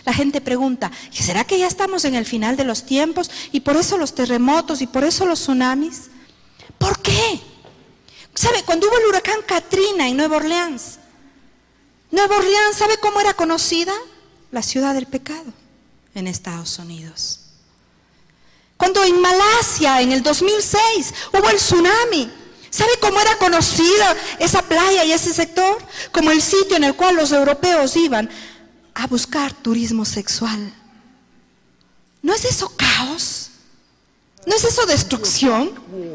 La gente pregunta, ¿será que ya estamos en el final de los tiempos? Y por eso los terremotos y por eso los tsunamis. ¿Por qué? ¿Sabe? Cuando hubo el huracán Katrina en Nueva Orleans, ¿sabe cómo era conocida? La ciudad del pecado en Estados Unidos. Cuando en Malasia, en el 2006, hubo el tsunami, ¿sabe cómo era conocida esa playa y ese sector? Como el sitio en el cual los europeos iban a buscar turismo sexual. ¿No es eso caos? ¿No es eso destrucción?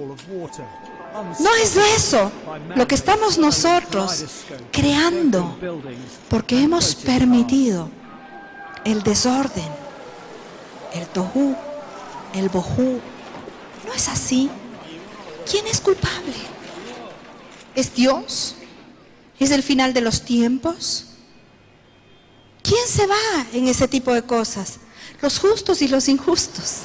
No es eso lo que estamos nosotros creando, porque hemos permitido el desorden, el tohu, el bohu. ¿No es así? ¿Quién es culpable? ¿Es Dios? ¿Es el final de los tiempos? ¿Quién se va en ese tipo de cosas? Los justos y los injustos.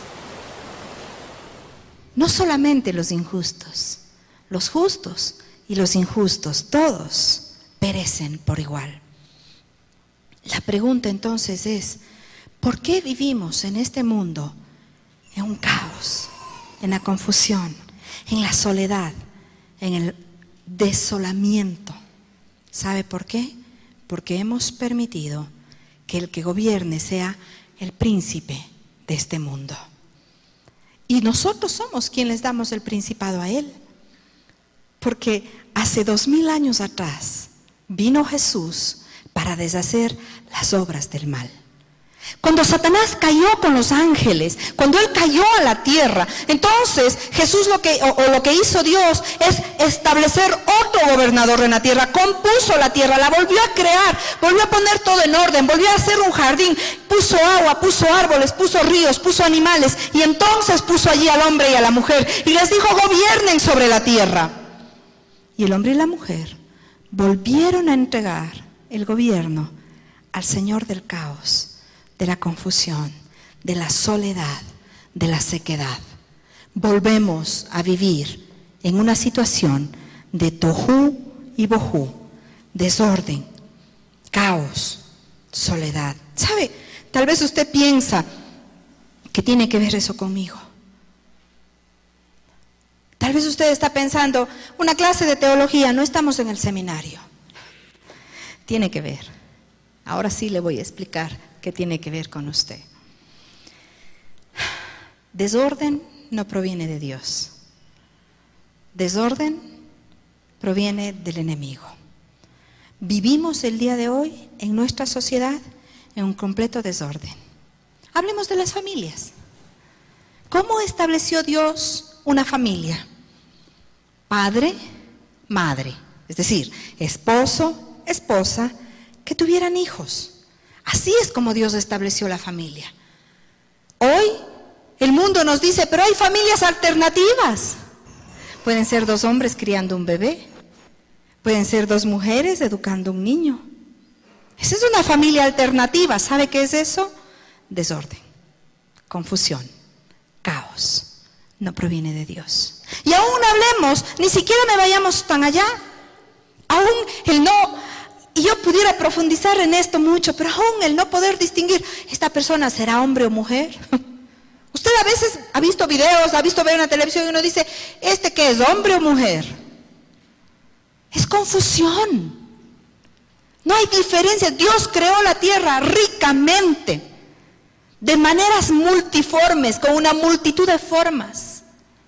No solamente los injustos, los justos y los injustos, todos perecen por igual. La pregunta entonces es, ¿por qué vivimos en este mundo en un caos, en la confusión, en la soledad, en el desolamiento? ¿Sabe por qué? Porque hemos permitido que el que gobierne sea el príncipe de este mundo. Y nosotros somos quienes les damos el principado a él. Porque hace 2000 años atrás vino Jesús para deshacer las obras del mal. Cuando Satanás cayó con los ángeles, cuando él cayó a la tierra, entonces Jesús lo que hizo Dios es establecer otro gobernador en la tierra, compuso la tierra, la volvió a crear, volvió a poner todo en orden, volvió a hacer un jardín, puso agua, puso árboles, puso ríos, puso animales, y entonces puso allí al hombre y a la mujer y les dijo: gobiernen sobre la tierra. Y el hombre y la mujer volvieron a entregar el gobierno al Señor del caos, de la confusión, de la soledad, de la sequedad. Volvemos a vivir en una situación de tohu y bohu, desorden, caos, soledad. ¿Sabe? Tal vez usted piensa que tiene que ver eso conmigo. Tal vez usted está pensando, una clase de teología, no estamos en el seminario. Tiene que ver. Ahora sí le voy a explicar qué tiene que ver con usted. Desorden no proviene de Dios. Desorden proviene del enemigo. Vivimos el día de hoy en nuestra sociedad en un completo desorden. Hablemos de las familias. ¿Cómo estableció Dios una familia? Padre, madre, es decir, esposo, esposa, que tuvieran hijos. Así es como Dios estableció la familia. Hoy el mundo nos dice, pero hay familias alternativas. Pueden ser 2 hombres criando un bebé. Pueden ser 2 mujeres educando un niño. Esa es una familia alternativa. ¿Sabe qué es eso? Desorden, confusión, caos. No proviene de Dios. Y aún hablemos, ni siquiera me vayamos tan allá. Aún el no, y yo pudiera profundizar en esto mucho, pero aún el no poder distinguir, ¿esta persona será hombre o mujer? Usted a veces ha visto videos, ha visto ver en la televisión y uno dice, ¿este qué es, hombre o mujer? Es confusión. No hay diferencia. Dios creó la tierra ricamente, de maneras multiformes, con una multitud de formas.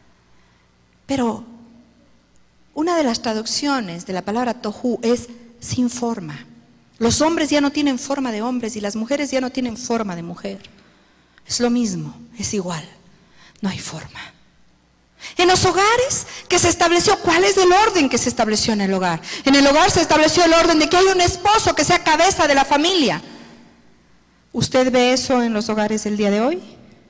Pero una de las traducciones de la palabra tohu es sin forma. Los hombres ya no tienen forma de hombres y las mujeres ya no tienen forma de mujer. Es lo mismo, es igual, no hay forma. En los hogares que se estableció, ¿cuál es el orden que se estableció en el hogar? En el hogar se estableció el orden de que hay un esposo que sea cabeza de la familia. ¿Usted ve eso en los hogares del día de hoy?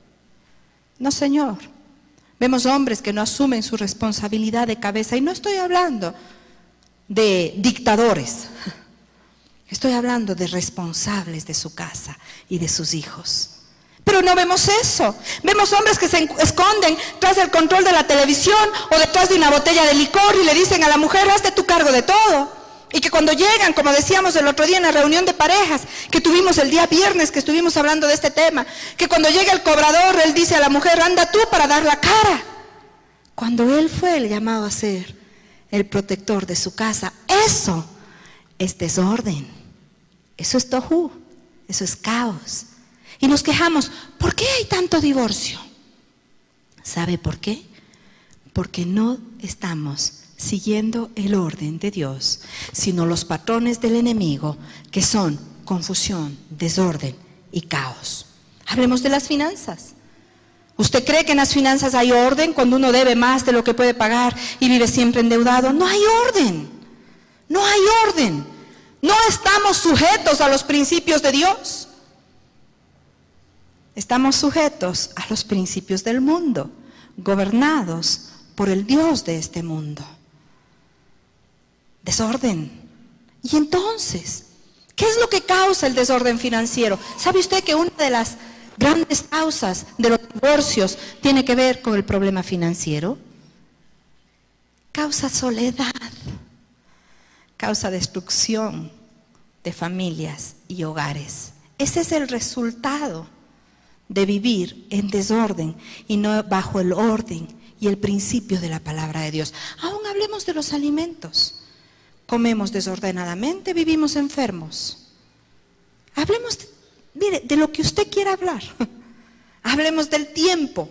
No, señor. Vemos hombres que no asumen su responsabilidad de cabeza, y no estoy hablando de dictadores. Estoy hablando de responsables de su casa y de sus hijos. Pero no vemos eso. Vemos hombres que se esconden tras el control de la televisión o detrás de una botella de licor y le dicen a la mujer, hazte tu cargo de todo. Y que cuando llegan, como decíamos el otro día en la reunión de parejas, que tuvimos el día viernes, que estuvimos hablando de este tema, que cuando llega el cobrador, él dice a la mujer, anda tú para dar la cara. Cuando él fue el llamado a ser el protector de su casa, eso es desorden, eso es tohu, eso es caos. Y nos quejamos, ¿por qué hay tanto divorcio? ¿Sabe por qué? Porque no estamos siguiendo el orden de Dios, sino los patrones del enemigo, que son confusión, desorden y caos. Hablemos de las finanzas. ¿Usted cree que en las finanzas hay orden cuando uno debe más de lo que puede pagar y vive siempre endeudado? No hay orden, no hay orden. No estamos sujetos a los principios de Dios. Estamos sujetos a los principios del mundo, gobernados por el Dios de este mundo. Desorden. Y entonces, ¿qué es lo que causa el desorden financiero? ¿Sabe usted que una de las grandes causas de los divorcios tiene que ver con el problema financiero? Causa soledad, causa destrucción de familias y hogares. Ese es el resultado de vivir en desorden y no bajo el orden y el principio de la palabra de Dios. Aún hablemos de los alimentos. Comemos desordenadamente, vivimos enfermos. Hablemos, mire, de lo que usted quiera hablar. Hablemos del tiempo.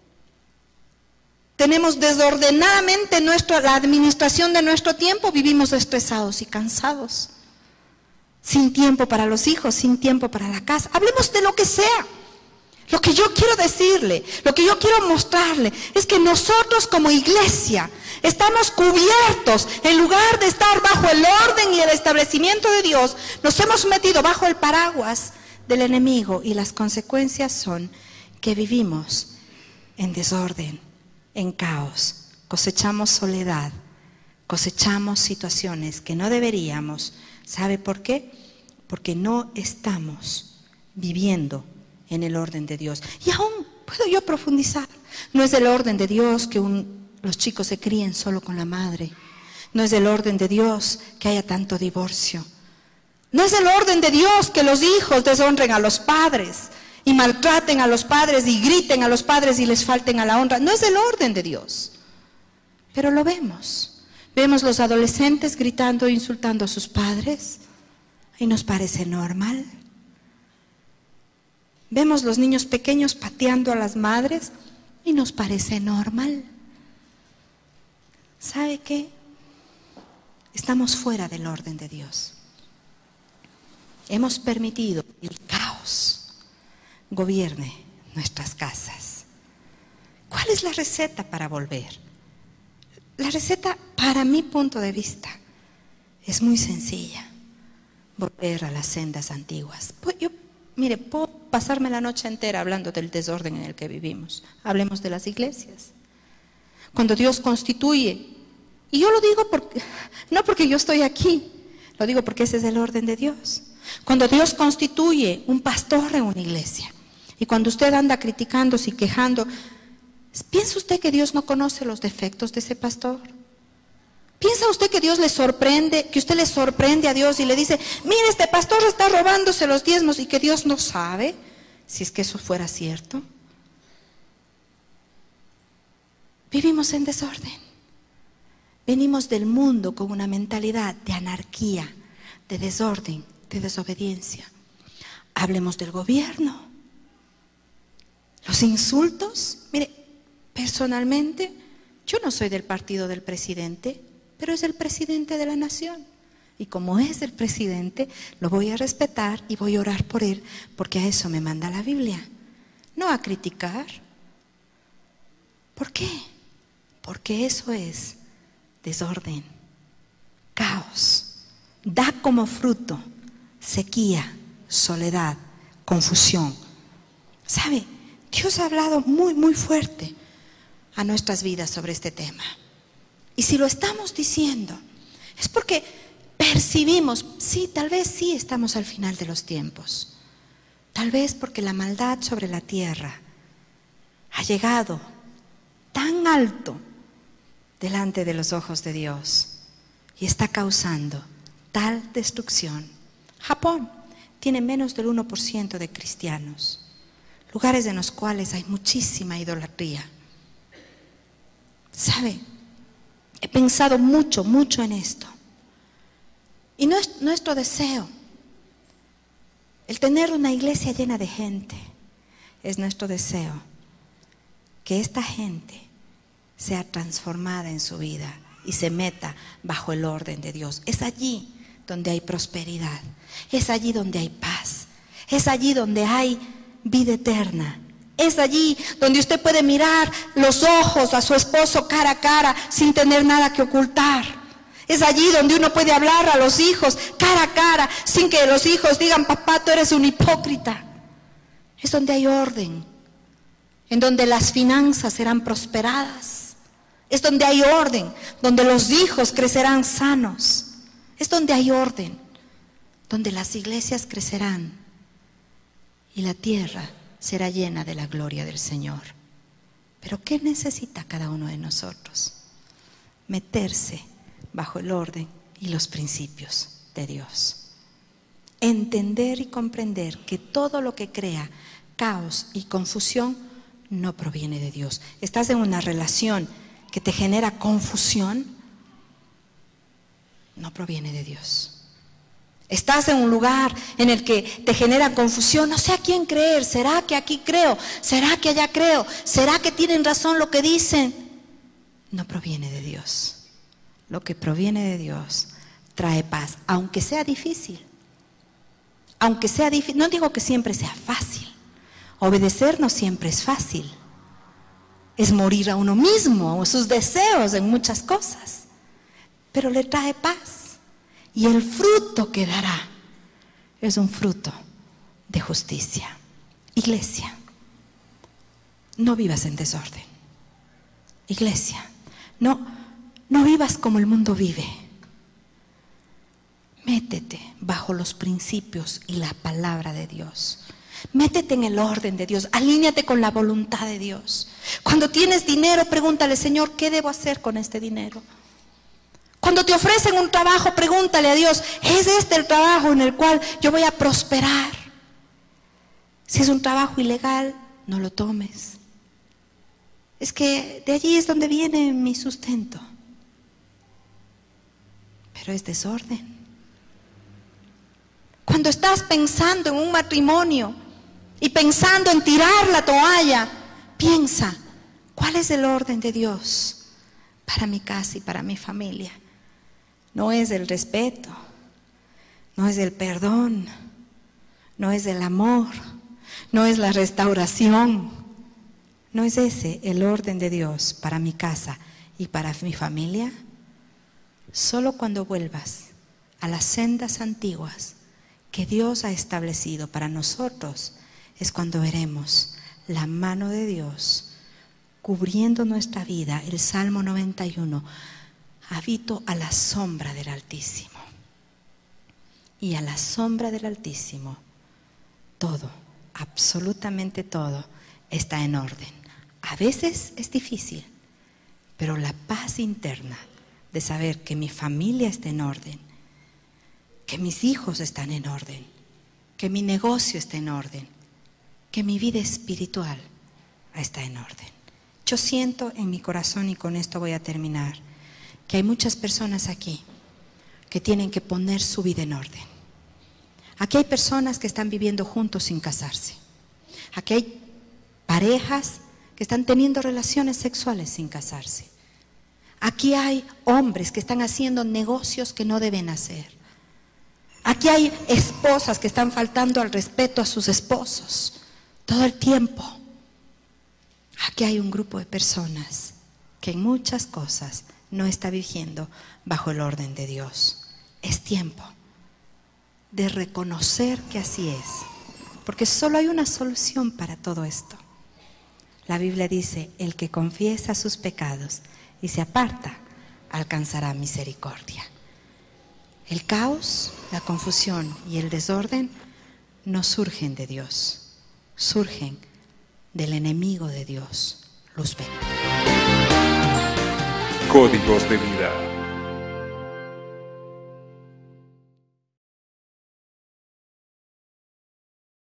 Tenemos desordenadamente la administración de nuestro tiempo, vivimos estresados y cansados. Sin tiempo para los hijos, sin tiempo para la casa. Hablemos de lo que sea. Lo que yo quiero decirle, lo que yo quiero mostrarle, es que nosotros como iglesia estamos cubiertos. En lugar de estar bajo el orden y el establecimiento de Dios, nos hemos metido bajo el paraguas del enemigo, y las consecuencias son que vivimos en desorden, en caos, cosechamos soledad, cosechamos situaciones que no deberíamos. ¿Sabe por qué? Porque no estamos viviendo en el orden de Dios. Y aún puedo yo profundizar. No es el orden de Dios que los chicos se críen solo con la madre. No es el orden de Dios que haya tanto divorcio. No es el orden de Dios que los hijos deshonren a los padres y maltraten a los padres y griten a los padres y les falten a la honra. No es el orden de Dios. Pero lo vemos. Vemos los adolescentes gritando e insultando a sus padres y nos parece normal. Vemos los niños pequeños pateando a las madres y nos parece normal. ¿Sabe qué? Estamos fuera del orden de Dios. Hemos permitido que el caos gobierne nuestras casas. ¿Cuál es la receta para volver? La receta, para mi punto de vista, es muy sencilla. Volver a las sendas antiguas. Mire, puedo pasarme la noche entera hablando del desorden en el que vivimos. Hablemos de las iglesias. Cuando Dios constituye, y yo lo digo no porque yo estoy aquí, lo digo porque ese es el orden de Dios. Cuando Dios constituye un pastor en una iglesia, y cuando usted anda criticándose y quejando, ¿piensa usted que Dios no conoce los defectos de ese pastor? ¿Piensa usted que Dios le sorprende, que usted le sorprende a Dios y le dice, mire, este pastor está robándose los diezmos, y que Dios no sabe si es que eso fuera cierto? Vivimos en desorden. Venimos del mundo con una mentalidad de anarquía, de desorden, de desobediencia. Hablemos del gobierno. Los insultos. Mire, personalmente, yo no soy del partido del presidente, pero es el presidente de la nación. Y como es el presidente, lo voy a respetar y voy a orar por él, porque a eso me manda la Biblia, no a criticar. ¿Por qué? Porque eso es desorden, caos. Da como fruto sequía, soledad, confusión. ¿Sabe? Dios ha hablado muy, muy fuerte a nuestras vidas sobre este tema. Y si lo estamos diciendo, es porque percibimos, sí, tal vez sí estamos al final de los tiempos. Tal vez porque la maldad sobre la tierra ha llegado tan alto delante de los ojos de Dios y está causando total destrucción. Japón tiene menos del 1% de cristianos, lugares en los cuales hay muchísima idolatría. ¿Sabe? He pensado mucho en esto. Y no es nuestro deseo el tener una iglesia llena de gente. Es nuestro deseo que esta gente sea transformada en su vida y se meta bajo el orden de Dios. Es allí donde hay prosperidad, es allí donde hay paz, es allí donde hay vida eterna. Es allí donde usted puede mirar los ojos a su esposo cara a cara sin tener nada que ocultar. Es allí donde uno puede hablar a los hijos cara a cara sin que los hijos digan: papá, tú eres un hipócrita. Es donde hay orden, en donde las finanzas serán prosperadas. Es donde hay orden, donde los hijos crecerán sanos. Es donde hay orden, donde las iglesias crecerán y la tierra será llena de la gloria del Señor. Pero ¿qué necesita cada uno de nosotros? Meterse bajo el orden y los principios de Dios. Entender y comprender que todo lo que crea caos y confusión no proviene de Dios. Estás en una relación que te genera confusión, no proviene de Dios. Estás en un lugar en el que te genera confusión, no sé a quién creer. ¿Será que aquí creo? ¿Será que allá creo? ¿Será que tienen razón lo que dicen? No proviene de Dios. Lo que proviene de Dios trae paz, aunque sea difícil. Aunque sea difícil, no digo que siempre sea fácil. Obedecer no siempre es fácil. Es morir a uno mismo, a sus deseos en muchas cosas. Pero le trae paz. Y el fruto que dará es un fruto de justicia. Iglesia, no vivas en desorden. Iglesia, no vivas como el mundo vive. Métete bajo los principios y la palabra de Dios. Métete en el orden de Dios. Alíñate con la voluntad de Dios. Cuando tienes dinero, pregúntale: Señor, ¿qué debo hacer con este dinero? Cuando te ofrecen un trabajo, pregúntale a Dios: ¿es este el trabajo en el cual yo voy a prosperar? Si es un trabajo ilegal, no lo tomes. Es que de allí es donde viene mi sustento. Pero es desorden. Cuando estás pensando en un matrimonio y pensando en tirar la toalla, piensa: ¿cuál es el orden de Dios para mi casa y para mi familia? No es el respeto, no es el perdón, no es el amor, no es la restauración. ¿No es ese el orden de Dios para mi casa y para mi familia? Solo cuando vuelvas a las sendas antiguas que Dios ha establecido para nosotros es cuando veremos la mano de Dios cubriendo nuestra vida. El Salmo 91: habito a la sombra del Altísimo. Y a la sombra del Altísimo todo, absolutamente todo, está en orden. A veces es difícil, pero la paz interna de saber que mi familia está en orden, que mis hijos están en orden, que mi negocio está en orden, que mi vida espiritual está en orden. Yo siento en mi corazón, y con esto voy a terminar, que hay muchas personas aquí que tienen que poner su vida en orden. Aquí hay personas que están viviendo juntos sin casarse. Aquí hay parejas que están teniendo relaciones sexuales sin casarse. Aquí hay hombres que están haciendo negocios que no deben hacer. Aquí hay esposas que están faltando al respeto a sus esposos todo el tiempo. Aquí hay un grupo de personas que en muchas cosas no está viviendo bajo el orden de Dios. Es tiempo de reconocer que así es, porque solo hay una solución para todo esto. La Biblia dice: el que confiesa sus pecados y se aparta, alcanzará misericordia. El caos, la confusión y el desorden no surgen de Dios, surgen del enemigo de Dios, Luzbel. Códigos de vida.